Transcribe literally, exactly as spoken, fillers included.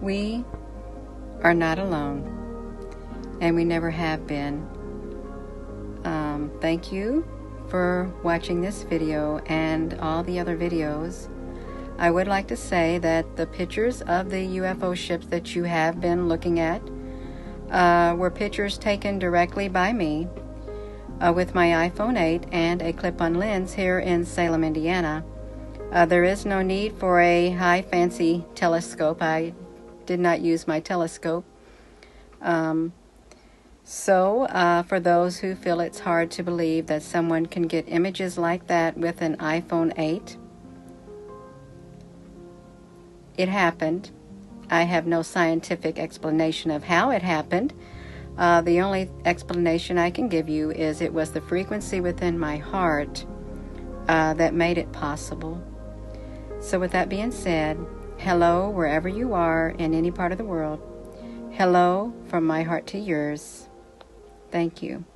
We are not alone, and we never have been. Um, thank you for watching this video and all the other videos. I would like to say that the pictures of the U F O ships that you have been looking at uh, were pictures taken directly by me uh, with my iPhone eight and a clip-on lens here in Salem, Indiana. Uh, there is no need for a high fancy telescope. I did not use my telescope. Um, so uh, for those who feel it's hard to believe that someone can get images like that with an iPhone eight, it happened. I have no scientific explanation of how it happened. Uh, the only explanation I can give you is it was the frequency within my heart uh, that made it possible. So with that being said, hello wherever you are in any part of the world. Hello from my heart to yours. Thank you.